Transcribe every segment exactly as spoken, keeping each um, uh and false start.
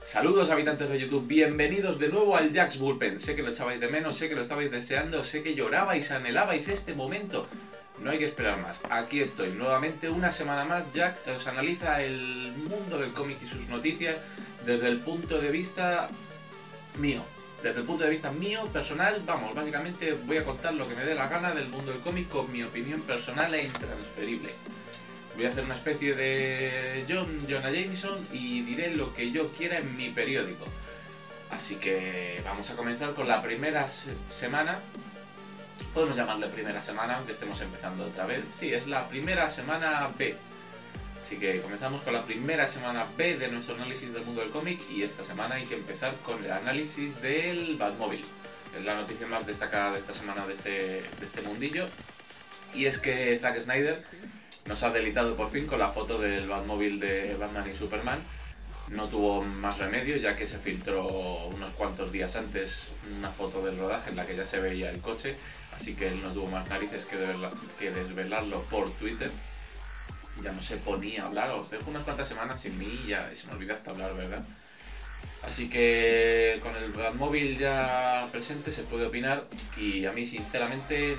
Saludos habitantes de YouTube, bienvenidos de nuevo al Jack's Bullpen. Sé que lo echabais de menos, sé que lo estabais deseando, sé que llorabais, anhelabais este momento. No hay que esperar más, aquí estoy nuevamente una semana más. Jack os analiza el mundo del cómic y sus noticias desde el punto de vista mío. Desde el punto de vista mío, personal, vamos, básicamente voy a contar lo que me dé la gana del mundo del cómic con mi opinión personal e intransferible. Voy a hacer una especie de John Jonah Jameson y diré lo que yo quiera en mi periódico. Así que vamos a comenzar con la primera se semana. Podemos llamarle primera semana, aunque estemos empezando otra vez. Sí, es la primera semana B. Así que comenzamos con la primera semana B de nuestro análisis del mundo del cómic. Y esta semana hay que empezar con el análisis del Batmóvil. Es la noticia más destacada de esta semana de este, de este mundillo. Y es que Zack Snyder nos ha deleitado por fin con la foto del Batmóvil de Batman y Superman. No tuvo más remedio, ya que se filtró unos cuantos días antes una foto del rodaje en la que ya se veía el coche, así que él no tuvo más narices que, de que desvelarlo por Twitter. Ya no se ponía a hablar, os dejo unas cuantas semanas sin mí y ya se me olvida hasta hablar, ¿verdad? Así que con el Batmóvil ya presente se puede opinar, y a mí sinceramente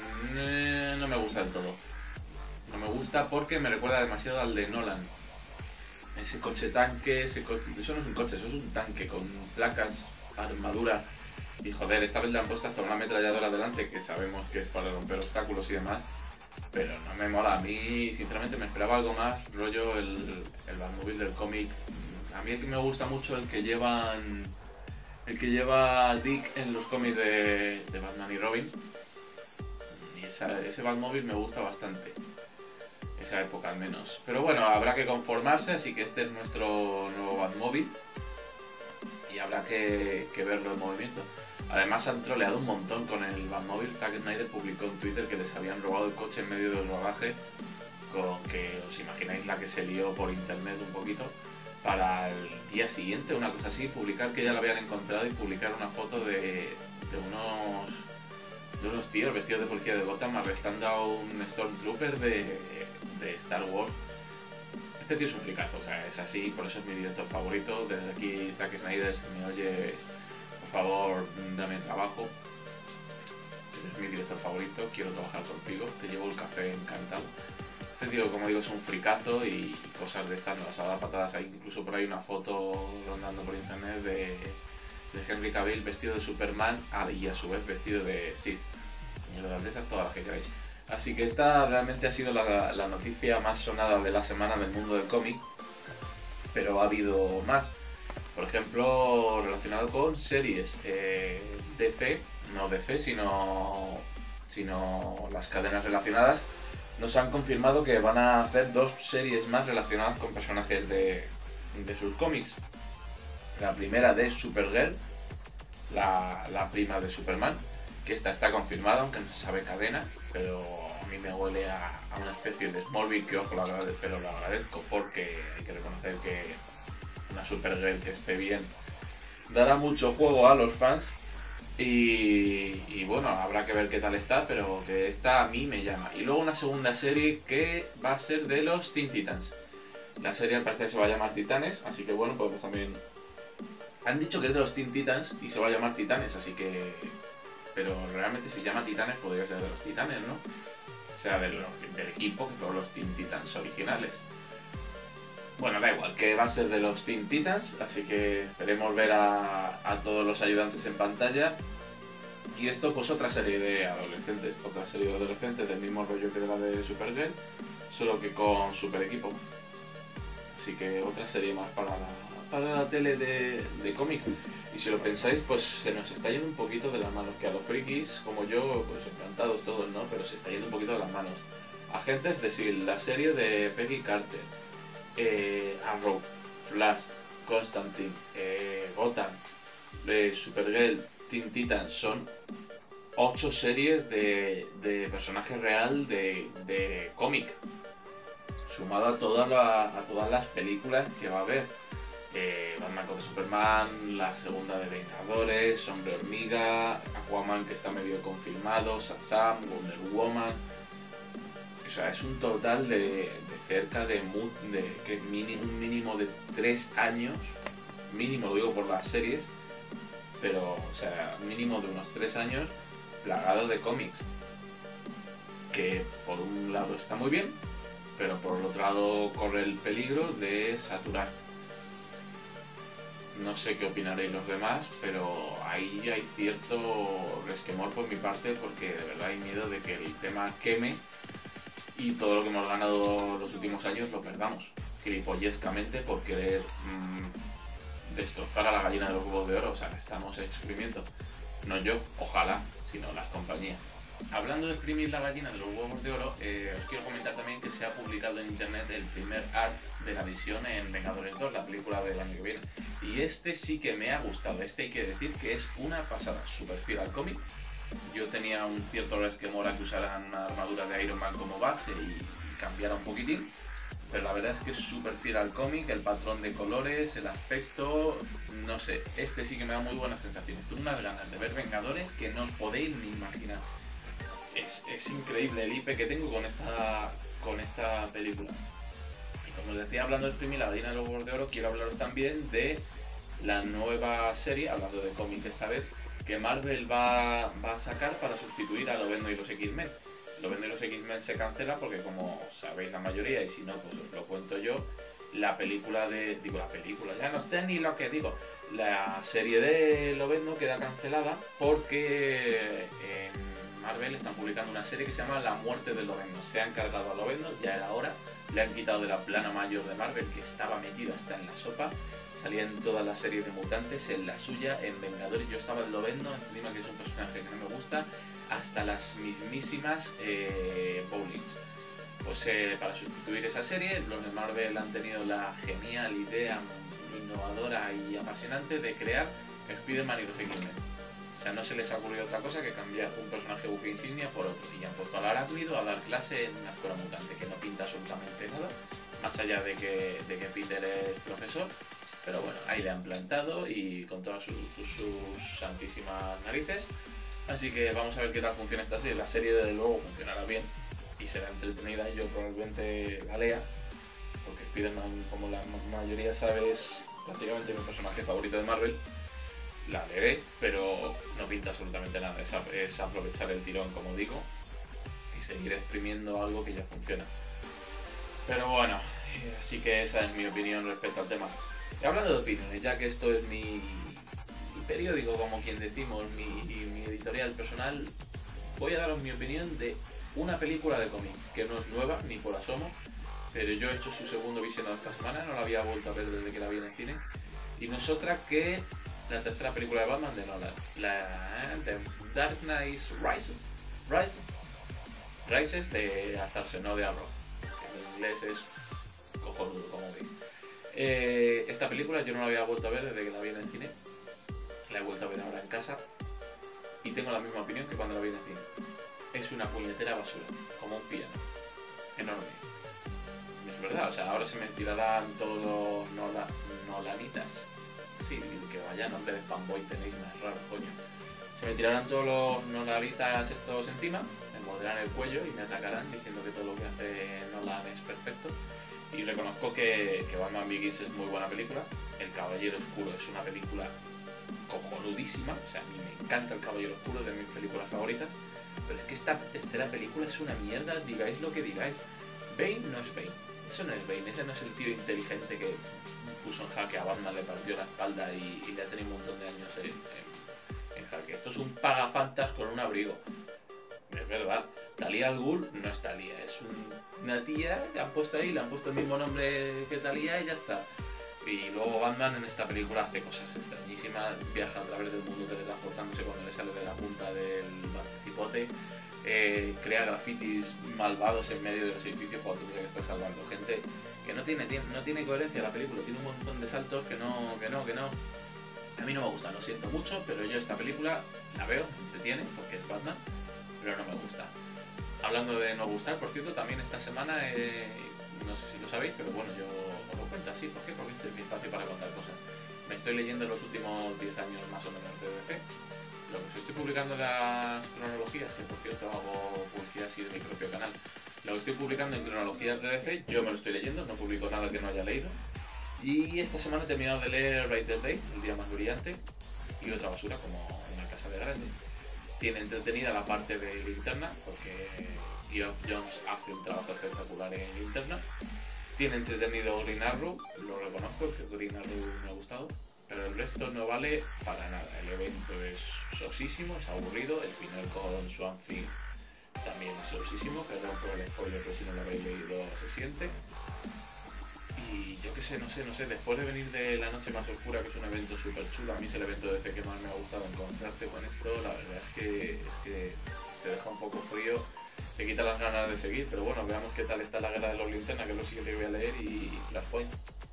no me gusta del todo. No me gusta porque me recuerda demasiado al de Nolan. Ese coche tanque, ese coche... Eso no es un coche, eso es un tanque con placas, armadura. Y joder, esta vez le han puesto hasta una ametralladora delante, que sabemos que es para romper obstáculos y demás. Pero no me mola. A mí, sinceramente, me esperaba algo más, rollo el, el Batmóvil del cómic. A mí el que me gusta mucho el que llevan... El que lleva Dick en los cómics de, de Batman y Robin. Y esa, ese Batmóvil me gusta bastante. Esa época al menos. Pero bueno, habrá que conformarse, así que este es nuestro nuevo Batmóvil. Y habrá que, que verlo en movimiento. Además han troleado un montón con el Batmóvil. Zack Snyder publicó en Twitter que les habían robado el coche en medio del rodaje. Con que os imagináis la que se lió por internet un poquito. Para el día siguiente, una cosa así, publicar que ya lo habían encontrado y publicar una foto de, de unos... de unos tíos vestidos de policía de Gotham arrestando a un Stormtrooper de, de Star Wars. Este tío es un fricazo, o sea, es así, por eso es mi director favorito. Desde aquí, Zack Snyder, si me oyes, por favor, dame trabajo. Eres mi director favorito, quiero trabajar contigo, te llevo el café encantado. Este tío, como digo, es un fricazo y cosas de estas nos las ha dado patadas. Hay incluso por ahí una foto rondando por internet de... de Henry Cavill vestido de Superman y a su vez vestido de Sith. Mierda, de esas todas las que queráis. Así que esta realmente ha sido la, la noticia más sonada de la semana del mundo del cómic. Pero ha habido más. Por ejemplo, relacionado con series. Eh, D C, no D C, sino, sino las cadenas relacionadas, nos han confirmado que van a hacer dos series más relacionadas con personajes de, de sus cómics. La primera de Supergirl, la, la prima de Superman, que esta está confirmada, aunque no se sabe cadena, pero a mí me huele a, a una especie de Smallville, que ojo, lo agradezco, pero lo agradezco porque hay que reconocer que una Supergirl que esté bien dará mucho juego a los fans. Y, y bueno, habrá que ver qué tal está, pero que esta a mí me llama. Y luego una segunda serie que va a ser de los Teen Titans. La serie al parecer se va a llamar Titanes, así que bueno, pues también... Han dicho que es de los Teen Titans y se va a llamar Titanes, así que... Pero realmente si se llama Titanes podría ser de los Titanes, ¿no? O sea, del, del equipo que fueron los Teen Titans originales. Bueno, da igual, que va a ser de los Teen Titans, así que esperemos ver a, a todos los ayudantes en pantalla. Y esto pues otra serie de adolescentes, otra serie de adolescentes del mismo rollo que de la de Supergirl, solo que con super equipo. Así que otra serie más para la... para la tele de, de cómics. Y si lo pensáis, pues se nos está yendo un poquito de las manos, que a los frikis como yo, pues encantados todos, ¿no? Pero se está yendo un poquito de las manos. Agentes de S H I E L D, la serie de Peggy Carter, eh, Arrow, Flash, Constantine, eh, Gotham, eh, Supergirl, Teen Titans, son ocho series de, de personaje real de, de cómic, sumado a, toda la, a todas las películas que va a haber. Eh, Batman contra Superman, la segunda de Vengadores, Hombre Hormiga, Aquaman que está medio confirmado, Shazam, Wonder Woman. O sea, es un total de, de cerca de, de que mini, un mínimo de tres años mínimo, lo digo por las series, pero, o sea, mínimo de unos tres años plagado de cómics. Que por un lado está muy bien, pero por el otro lado corre el peligro de saturar. No sé qué opinaréis los demás, pero ahí hay cierto resquemor por mi parte, porque de verdad hay miedo de que el tema queme y todo lo que hemos ganado los últimos años lo perdamos, gilipollescamente, por querer mmm, destrozar a la gallina de los huevos de oro. O sea, estamos exprimiendo, no yo, ojalá, sino las compañías. Hablando de exprimir la gallina de los huevos de oro, eh, os quiero comentar también que se ha publicado en internet el primer art de la visión en Vengadores dos, la película del año que viene. Y este sí que me ha gustado, este hay que decir que es una pasada, súper fiel al cómic. Yo tenía un cierto resquemor a que usaran una armadura de Iron Man como base y cambiara un poquitín, pero la verdad es que es súper fiel al cómic, el patrón de colores, el aspecto, no sé, este sí que me da muy buenas sensaciones. Tengo unas ganas de ver Vengadores que no os podéis ni imaginar. Es, es increíble el I P que tengo con esta, con esta película. Y como os decía, hablando de exprimir la gallina de los huevos de oro, quiero hablaros también de la nueva serie, hablando de cómic esta vez, que Marvel va, va a sacar para sustituir a Lobezno y los X-Men. Lobezno y los X-Men se cancela porque, como sabéis la mayoría, y si no, pues os lo cuento yo, la película de... digo, la película, ya no sé ni lo que digo. La serie de Lobezno queda cancelada porque en Marvel están publicando una serie que se llama La muerte de Lobezno. Se han cargado a Lobezno, ya era hora. Le han quitado de la plana mayor de Marvel, que estaba metido hasta en la sopa. Salía en todas las series de mutantes, en la suya, en Vengadores. Yo estaba en Lobezno, encima que es un personaje que no me gusta, hasta las mismísimas eh, Bowlings. Pues eh, para sustituir esa serie, los de Marvel han tenido la genial idea, innovadora y apasionante de crear Spider-Man y los X-Men. O sea, no se les ha ocurrido otra cosa que cambiar un personaje buque insignia por otro. Y han puesto al Arácnido a dar clase en una escuela mutante, que no pinta absolutamente nada, más allá de que, de que Peter es profesor. Pero bueno, ahí le han plantado y con todas sus, sus santísimas narices. Así que vamos a ver qué tal funciona esta serie. La serie, desde luego, funcionará bien y será entretenida. Yo probablemente la lea, porque Spider-Man, como la mayoría sabe, es prácticamente mi personaje favorito de Marvel. La leeré, pero no pinta absolutamente nada. Es, es aprovechar el tirón, como digo, y seguir exprimiendo algo que ya funciona. Pero bueno, así que esa es mi opinión respecto al tema. Y hablando de opiniones, ya que esto es mi, mi periódico, como quien decimos, mi, mi editorial personal, voy a daros mi opinión de una película de cómic, que no es nueva, ni por asomo, pero yo he hecho su segundo visionado esta semana, no la había vuelto a ver desde que la vi en el cine, y no es otra que la tercera película de Batman de Nolan, la de Dark Knight Rises, Rises, Rises de azarse, no de arroz, que en inglés es cojonudo, como veis. Eh, esta película yo no la había vuelto a ver desde que la vi en el cine, la he vuelto a ver ahora en casa y tengo la misma opinión que cuando la vi en el cine. Es una puñetera basura, como un piano, enorme. Es verdad, o sea, ahora se me tirarán todos los Nola, Nolanitas. Sí, que vaya nombre de fanboy tenéis más raro, coño. Se me tirarán todos los Nolanitas estos encima, me morderán el cuello y me atacarán diciendo que todo lo que hace Nolan es perfecto. Y reconozco que, que Batman Begins es muy buena película. El Caballero Oscuro es una película cojonudísima. O sea, a mí me encanta El Caballero Oscuro, de mis películas favoritas. Pero es que esta tercera película es una mierda, digáis lo que digáis. Bane no es Bane. Eso no es Bane. Ese no es el tío inteligente que puso en jaque a Batman, le partió la espalda y, y le ha tenido un montón de años en, en, en jaque. Esto es un pagafantas con un abrigo. Es verdad. Talia al Ghul no es Talia, es un, una tía que han puesto ahí, le han puesto el mismo nombre que Talia y ya está. Y luego Batman en esta película hace cosas extrañísimas, viaja a través del mundo teletransportándose cuando le sale de la punta del cipote, eh, crea grafitis malvados en medio de los edificios cuando tendría que estar salvando gente, que no tiene, no tiene coherencia la película, tiene un montón de saltos que no, que no, que no. A mí no me gusta, lo siento mucho, pero yo esta película la veo, me entretiene, porque es Batman, pero no me gusta. Hablando de no gustar, por cierto, también esta semana, eh, no sé si lo sabéis, pero bueno, yo os lo cuento así. ¿Por qué? Porque este es mi espacio para contar cosas. Me estoy leyendo los últimos diez años más o menos de D C. Lo que os estoy publicando en las cronologías, que por cierto hago publicidad así de mi propio canal. Lo que estoy publicando en cronologías de D C, yo me lo estoy leyendo, no publico nada que no haya leído. Y esta semana he terminado de leer Writer's Day, El día más brillante, y otra basura como Una casa de grande. Tiene entretenida la parte de Linterna, porque Geoff Johns hace un trabajo espectacular en Linterna. Tiene entretenido Green Arrow, lo reconozco, que Green Arrow me ha gustado, pero el resto no vale para nada. El evento es sosísimo, es aburrido, el final con Swamp Thing también es sosísimo, perdón por el spoiler, pero si no lo habéis leído se siente. Y yo qué sé, no sé, no sé, después de venir de La Noche Más Oscura, que es un evento súper chulo, a mí es el evento de D C que más me ha gustado, encontrarte con esto, la verdad es que, es que te deja un poco frío, te quita las ganas de seguir, pero bueno, veamos qué tal está la guerra de los linternas, que es lo siguiente que voy a leer, y Flashpoint.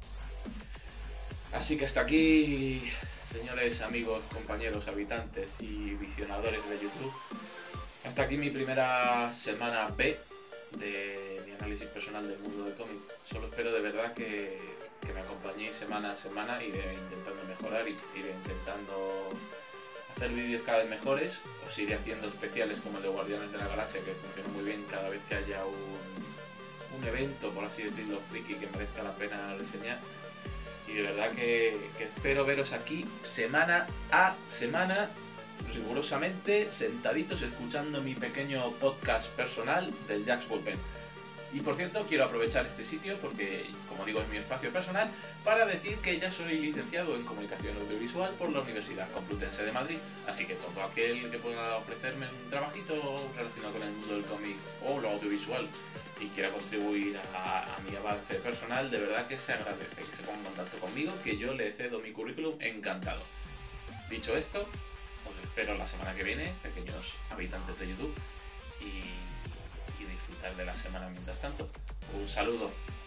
Así que hasta aquí, señores, amigos, compañeros, habitantes y visionadores de YouTube, hasta aquí mi primera semana B de mi análisis personal del mundo del cómic. Solo espero de verdad que, que me acompañéis semana a semana, iré intentando mejorar, iré intentando hacer vídeos cada vez mejores, os iré haciendo especiales como el de Guardianes de la Galaxia, que funciona muy bien cada vez que haya un, un evento, por así decirlo, friki que merezca la pena reseñar. Y de verdad que, que espero veros aquí semana a semana, rigurosamente sentaditos escuchando mi pequeño podcast personal del Jax Bullpen. Y por cierto, quiero aprovechar este sitio porque, como digo, es mi espacio personal, para decir que ya soy licenciado en Comunicación Audiovisual por la Universidad Complutense de Madrid, así que todo aquel que pueda ofrecerme un trabajito relacionado con el mundo del cómic o lo audiovisual y quiera contribuir a, a mi avance personal, de verdad que se agradece que se ponga en contacto conmigo, que yo le cedo mi currículum encantado. Dicho esto, os espero la semana que viene, pequeños habitantes de YouTube, y, y disfrutar de la semana mientras tanto. Un saludo.